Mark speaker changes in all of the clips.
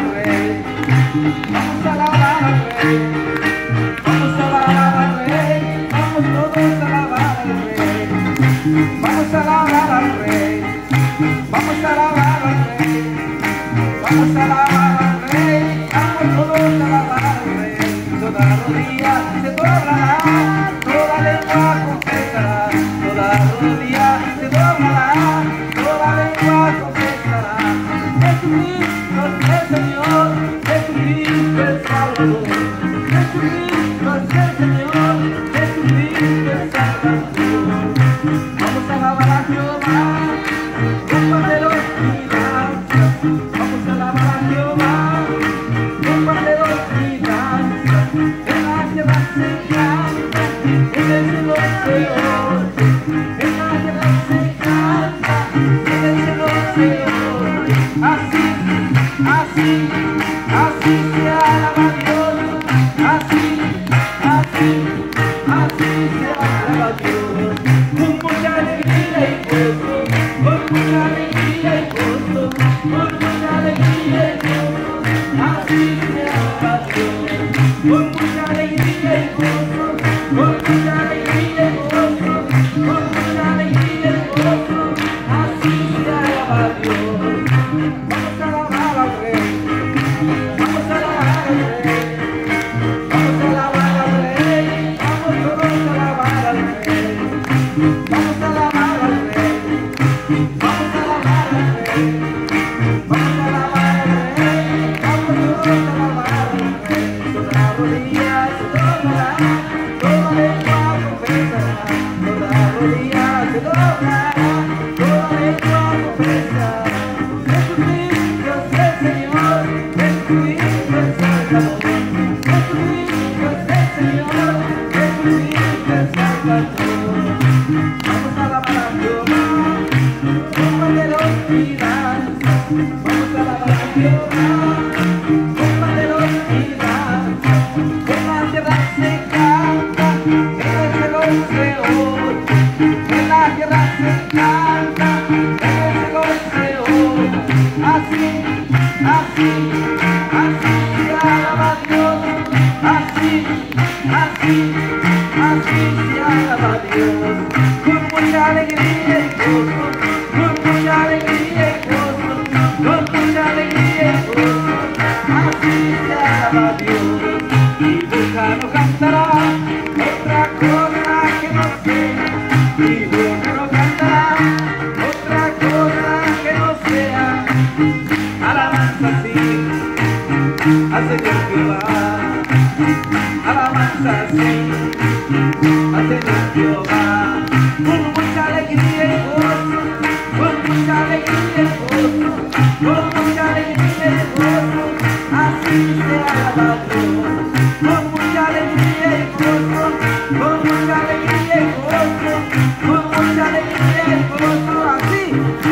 Speaker 1: al Rey. Vamos a alabar al Rey. Vamos a alabar al Rey. Vamos todos a alabar al Rey. Vamos a alabar al Rey. Vamos a alabar al Rey. Vamos a alabar al Rey. Vamos todos a alabar al Rey. Toda rodilla se doblará, toda lengua confesará. Toda rodilla se doblará, toda lengua confesará. Jesucristo es el Señor, Jesucristo es Salvador. Jesucristo es el Señor, Jesucristo es Salvador. Vamos a alabar a Jehová, con panderos y danzas. Vamos a alabar a Jehová, con panderos y danzas. En la tierra se canta, en el cielo se oye. En la tierra se canta, en el cielo se oye. Así, así, así se alaba a Dios. Así, así, así se alaba a Dios. Con mucha alegría y gozo, con mucha alegría y gozo, con mucha alegría y gozo. Así se alaba a Dios. Con mucha alegría y gozo, con mucha alegría y gozo, con mucha alegría y gozo. Así se alaba a Dios. Vamos a alabar al Rey. Vamos a alabar al Rey. Vamos a alabar al Rey. Vamos todos a alabar al Rey. Vamos a alabar al Rey. Vamos a alabar al Rey. Vamos a alabar al Rey. Vamos todos a alabar al Rey. Toda rodilla se doblará, toda lengua confesará. Toda rodilla se doblará, toda lengua confesará. Jesucristo es el Señor, Jesucristo es Salvador. Jesucristo es el Señor, Jesucristo es Salvador. Vamos a alabar a Jehová, con panderos y danzas. Vamos a alabar a Jehová, con panderos y danzas. En la tierra se canta, en el cielo se oye. En la tierra se canta, en el cielo se oye. Así, así, así se alaba a Dios. Así, así, así se alaba a Dios. Con mucha alegría y gozo, con mucha alegría y gozo, con mucha alegría y gozo. Así se alaba a Dios. Y boca no cantará otra cosa que no sea. Y boca no cantará otra cosa que no sea. Alabanza sí al Señor Jehová. Alabanza sí al Señor Jehová. Con mucha alegría y gozo, con mucha alegría y gozo, con mucha alegría y gozo. Así se alaba a Dios. Con mucha alegría y gozo, con mucha alegría y gozo, con mucha alegría y gozo. Así,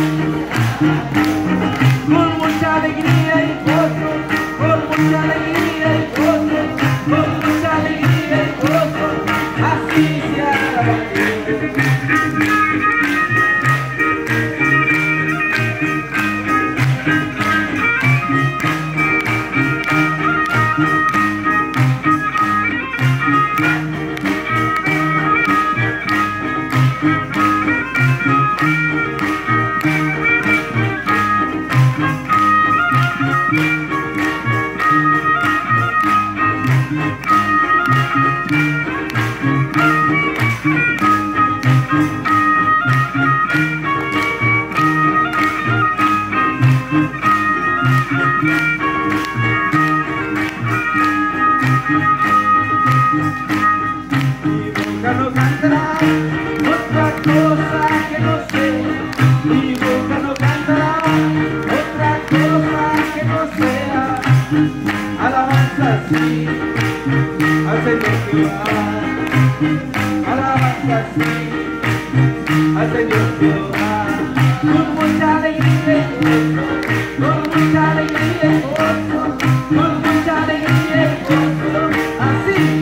Speaker 1: con mucha alegría y gozo, con mucha alegría y gozo, con mucha alegría y gozo. Así se alaba a Dios. así al Señor Jehová, alabanza así al Señor Jehová, con mucha alegría y gozo, con mucha alegría y gozo, con mucha alegría y gozo, así,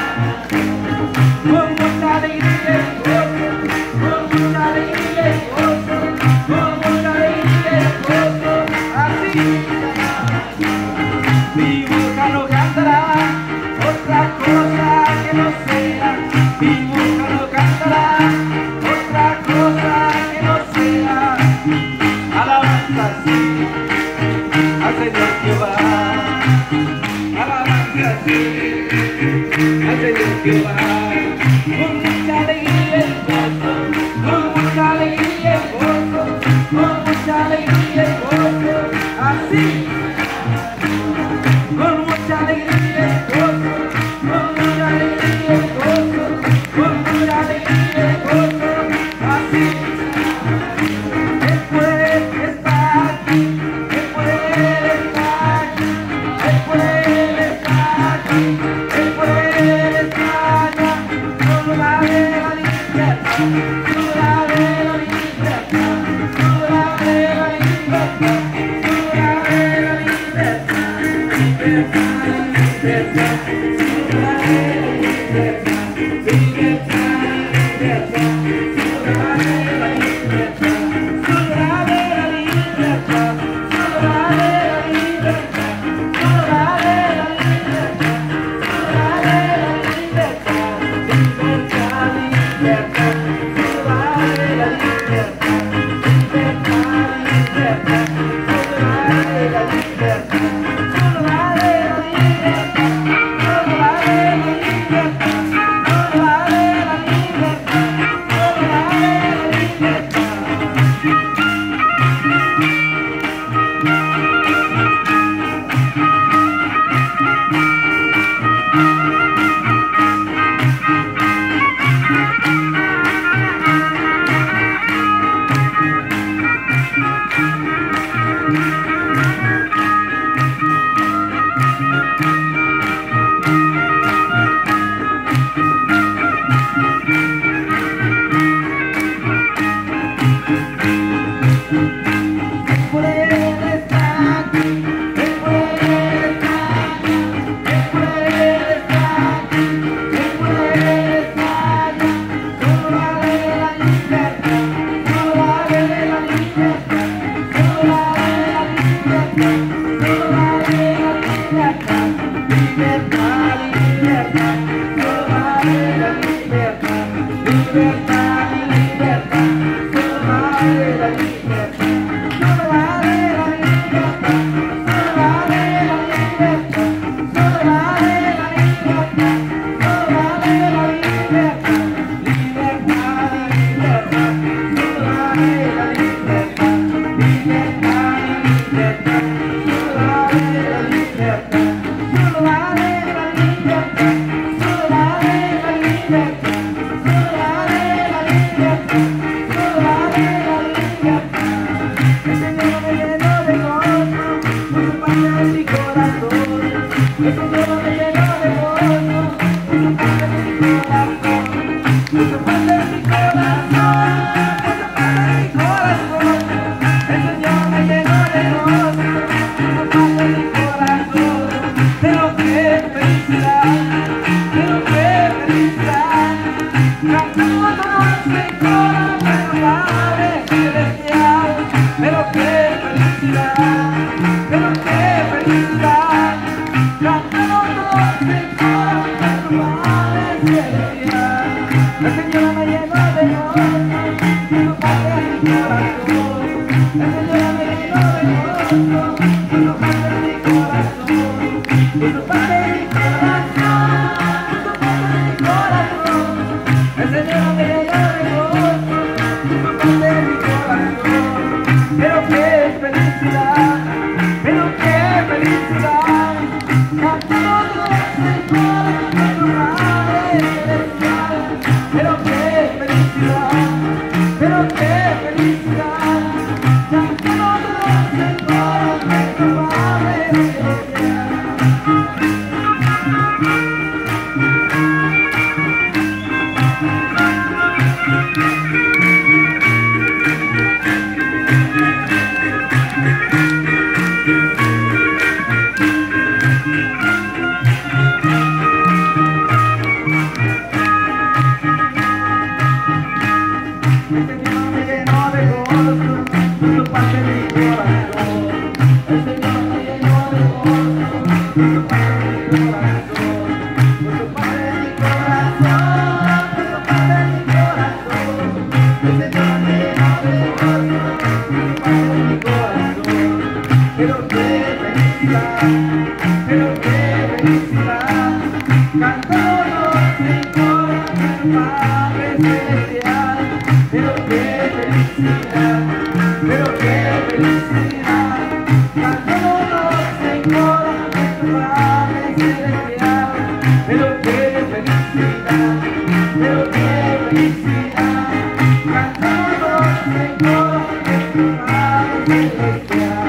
Speaker 1: con mucha alegría y gozo, con mucha alegría y gozo, con mucha alegría y gozo, así. al Señor Jehová. Alabanza sí, al Señor Jehová. Con mucha alegría y gozo, con mucha alegría y gozo, con mucha alegría y gozo, así. Con mucha alegría y gozo, con mucha alegría y gozo, con mucha alegría y gozo, así. Él puede estar aquí, Él puede estar aquí, Él puede estar aquí, Él puede estar allá. Solo dale la libertad, solo dale la libertad, solo dale la libertad, solo dale la libertad.
Speaker 2: Pero
Speaker 1: felicidad, pero qué felicidad, cantamos en coro del Padre Celestial, pero qué felicidad, pero qué felicidad, cantamos en coro del Padre Celestial, pero qué felicidad, pero qué felicidad, cantamos en coro del Padre Celestial.